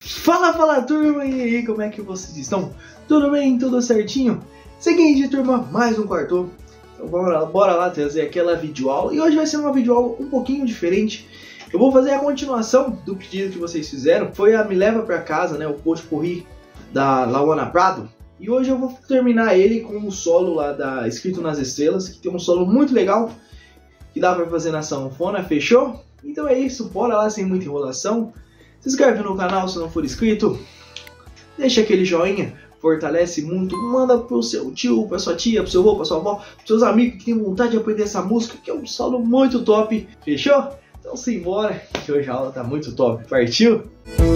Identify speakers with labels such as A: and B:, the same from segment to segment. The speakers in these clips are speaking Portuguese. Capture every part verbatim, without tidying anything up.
A: Fala, fala turma, e aí, como é que vocês estão? Tudo bem? Tudo certinho? Seguinte turma, mais um quarto. Então bora, bora lá trazer aquela videoaula. E hoje vai ser uma videoaula um pouquinho diferente. Eu vou fazer a continuação do pedido que vocês fizeram. Foi a Me Leva Pra Casa, né? O Pot-Pourri da Lauana Prado. E hoje eu vou terminar ele com o solo lá da Escrito nas Estrelas, que tem um solo muito legal, que dá pra fazer na sanfona, fechou? Então é isso, bora lá sem muita enrolação. Se inscreve no canal se não for inscrito, deixa aquele joinha, fortalece muito, manda pro seu tio, pra sua tia, pro seu avô, pra sua avó, pros seus amigos que tem vontade de aprender essa música, que é um solo muito top, fechou? Então simbora, que hoje a aula tá muito top, partiu?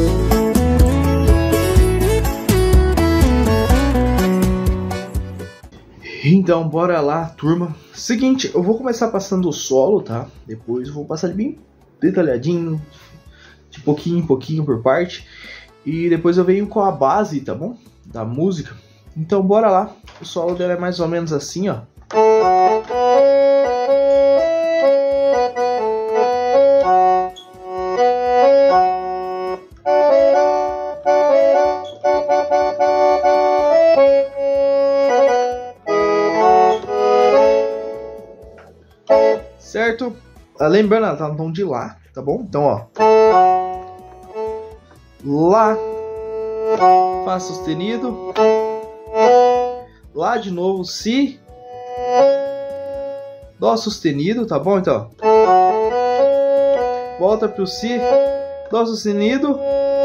A: Então bora lá turma, seguinte, eu vou começar passando o solo, tá? Depois eu vou passar ele bem detalhadinho, de pouquinho em pouquinho por parte, e depois eu venho com a base, tá bom? Da música. Então bora lá, o solo dela é mais ou menos assim, ó. Certo? Lembrando, ela tá no tom de Lá, tá bom? Então, ó. Lá, Fá sustenido, Lá de novo, Si, Dó sustenido, tá bom? Então, volta pro Si, Dó sustenido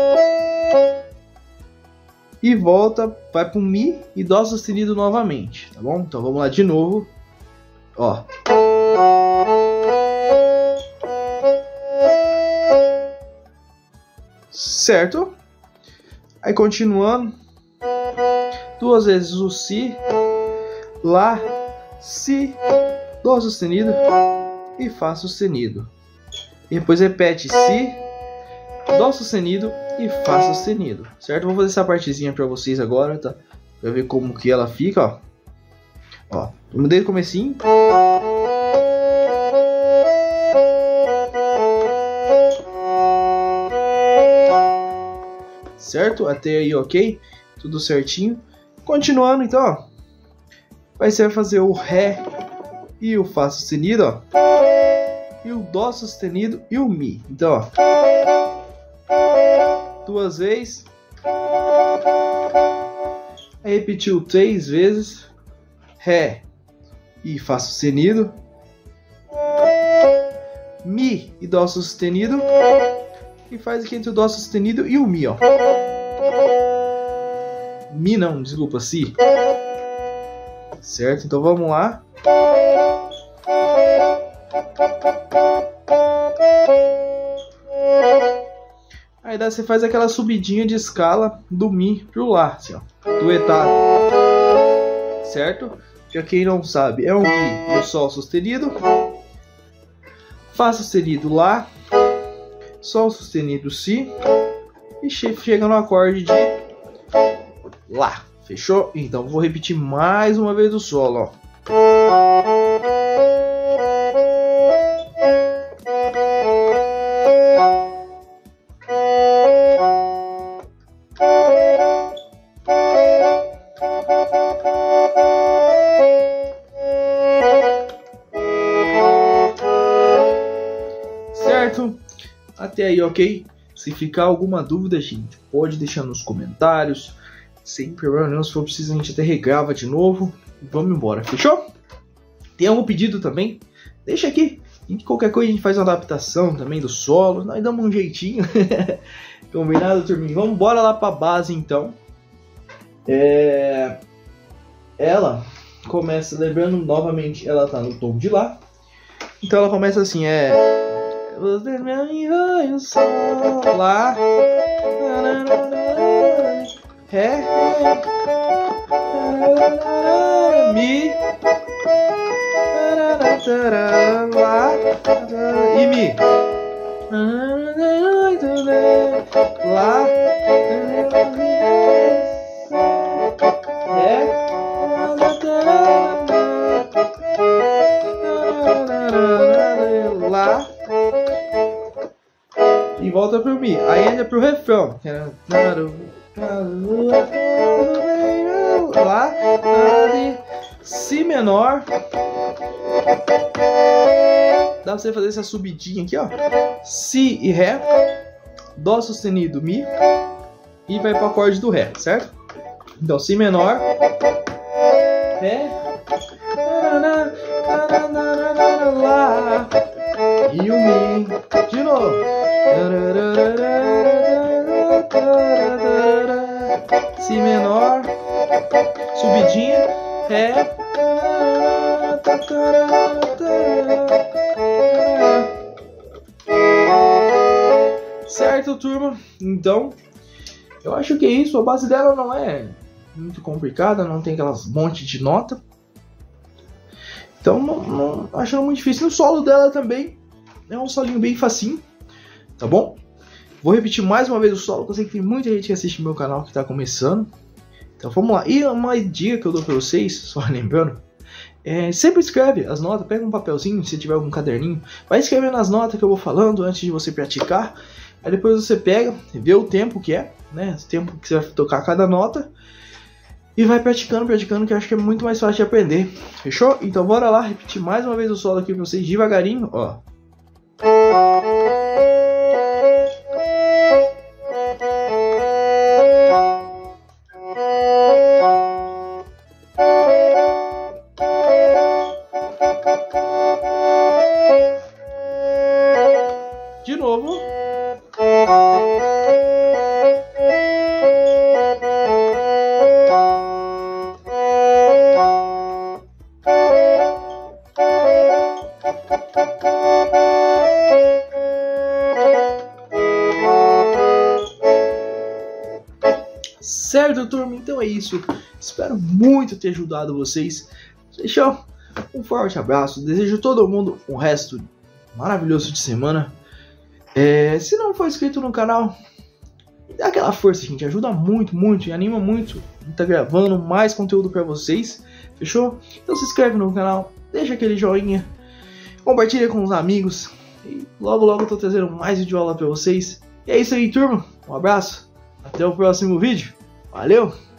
A: e volta, vai pro Mi e Dó sustenido novamente, tá bom? Então vamos lá de novo, ó. Certo? Aí continuando, duas vezes o Si, Lá, Si, Dó sustenido e Fá sustenido. E depois repete Si, Dó sustenido e Fá sustenido. Certo? Vou fazer essa partezinha pra vocês agora, tá? Pra ver como que ela fica, ó. Ó, desde o comecinho. Certo? Até aí, ok? Tudo certinho. Continuando, então, ó. Vai ser fazer o Ré e o Fá sustenido, ó. E o Dó sustenido e o Mi. Então, ó. Duas vezes. Aí repetiu três vezes. Ré e Fá sustenido. Mi e Dó sustenido. E faz aqui entre o Dó sustenido e o Mi, ó. Mi não, desculpa, Si. Certo? Então vamos lá. Aí daí você faz aquela subidinha de escala do Mi pro Lá, assim, ó. Duetar. Certo? Pra quem não sabe, é o Mi e o Sol sustenido. Fá sustenido, Lá. Sol sustenido, Si, e chega no acorde de Lá, fechou? Então vou repetir mais uma vez o solo, ó. Certo? Até aí, ok? Se ficar alguma dúvida, gente, pode deixar nos comentários. Sem problema nenhum, se for preciso a gente até regrava de novo. Vamos embora, fechou? Tem algum pedido também? Deixa aqui. E qualquer coisa a gente faz uma adaptação também do solo. Nós damos um jeitinho. Combinado, turminha? Vamos embora lá pra base, então. É... Ela começa, lembrando novamente, ela tá no tom de Lá. Então ela começa assim, é... Você me enviou o sol, Lá, Ré, Mi, Lá e Mi, Lá, Ré, Lá. E volta pro Mi. Aí entra pro refrão. Lá, Si menor. Dá pra você fazer essa subidinha aqui, ó. Si e Ré. Dó sustenido, Mi. E vai pro acorde do Ré, certo? Então, Si menor. Ré. Lá. E o Mi. De novo. Si menor. Subidinha. Ré. Certo, turma? Então, eu acho que é isso. A base dela não é muito complicada, não tem aquelas monte de nota. Então, não, não acho muito difícil. O solo dela também é um solinho bem facinho, tá bom? Vou repetir mais uma vez o solo, porque eu sei que tem muita gente que assiste meu canal que está começando. Então, vamos lá. E uma dica que eu dou para vocês, só lembrando, é, sempre escreve as notas, pega um papelzinho, se tiver algum caderninho, vai escrevendo as notas que eu vou falando antes de você praticar. Aí depois você pega, vê o tempo que é, né? O tempo que você vai tocar cada nota. E vai praticando, praticando, que eu acho que é muito mais fácil de aprender. Fechou? Então bora lá, repetir mais uma vez o solo aqui pra vocês devagarinho, ó. De novo. Certo, turma? Então é isso. Espero muito ter ajudado vocês. Fechou? Um forte abraço. Desejo a todo mundo um resto maravilhoso de semana. É, se não for inscrito no canal, dá aquela força, gente. Ajuda muito, muito e anima muito. Tá gravando mais conteúdo pra vocês. Fechou? Então se inscreve no canal, deixa aquele joinha, compartilha com os amigos. E logo, logo eu tô trazendo mais vídeo aula pra vocês. E é isso aí, turma. Um abraço. Até o próximo vídeo. Valeu!